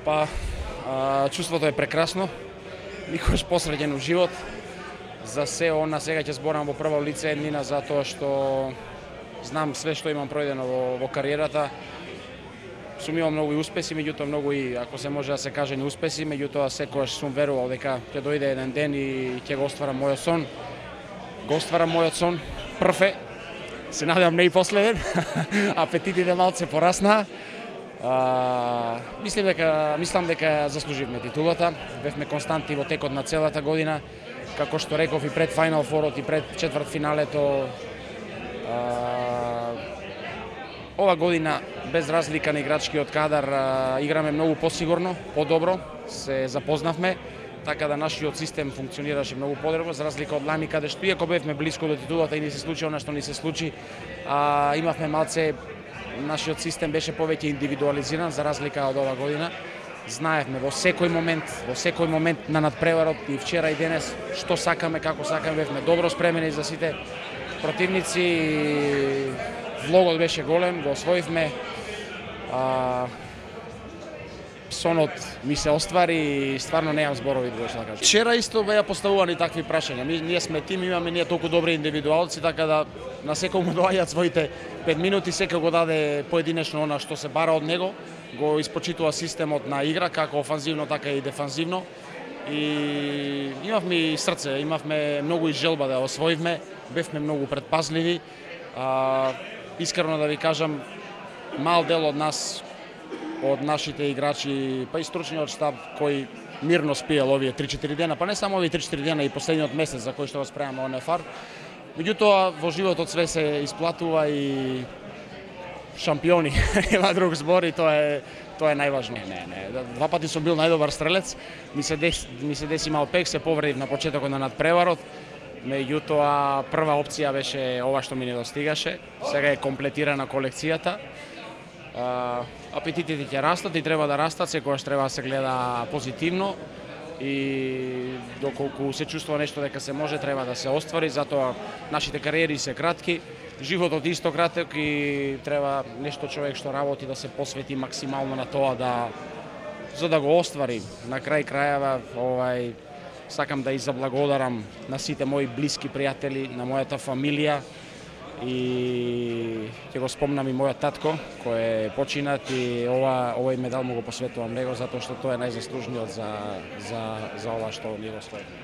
Па, чувството е прекрасно. Никош посреќен у живот. За се она сега ќе зборам во прво лице еднина затоа што знам све што имам пројдено во кариерата. Сум имал многу и успеси, меѓутоа многу и, ако се може да се каже, не успеси, меѓутоа секогаш сум верувал дека ќе дојде еден ден и ќе го остварам мојот сон. Го остварам мојот сон. Прв е. Се надевам не и последен. Апетитите малце пораснаа. Мислам дека заслуживме титулата. Бевме константни во текот на целата година. Како што реков и пред Final Four-от и пред четвртфиналето. Ова година, без разлика на играчкиот кадар, играме многу посигурно, подобро, се запознавме, така да нашиот систем функционираше многу подобро, за разлика од лани, каде што иако бевме блиско до титулата и ни се случи она што ни се случи, имавме малце, нашиот систем беше повеќе индивидуализиран, за разлика од ова година. Знаевме во секој момент на надпреварот и вчера и денес што сакаме, како сакаме, бевме добро спремени за сите противници. Влогот беше голем, го освоивме. Сонот ми се оствари и стварно немам зборови да кажам. Вчера исто беа поставувани такви прашања. Ние сме тим, имаме ние толку добри индивидуалци, така да на секој му доаѓаат своите 5 минути, секој го даде поединечно она што се бара од него, го испочитува системот на игра, како офанзивно, така и дефанзивно. И имавме и срце, имавме многу и желба да освоивме, бевме многу предпазливи. Искрено да ви кажам, мал дел од нас, од нашите играчи, па и стручниот штаб, кој мирно спиел овие 3-4 дена, па не само овие 3-4 дена, и последниот месец за кој што го спремаме ОНФАР. Меѓутоа, во животот све се исплатува и шампиони, има друг збор и тоа е најважно. Не. Два пати сум бил најдобар стрелец, ми се деси мал пек, се повредив на почетокот на надпреварот. Меѓутоа, прва опција беше ова што ми недостигаше. Сега е комплетирана колекцијата. Апетитите ќе растат и треба да растат, секогаш треба да се гледа позитивно и доколку се чувствува нешто дека се може, треба да се оствари, затоа нашите кариери се кратки, животот исто краток и треба нешто човек што работи да се посвети максимално на тоа за да го оствари. На крај крајава, сакам да заблагодарам на сите мои блиски пријатели, на мојата фамилија и ќе го спомнам и мојот татко кој е починат и овој медал му го посветувам него затоа што тој е најзаслужниот за ова што ние го освоивме.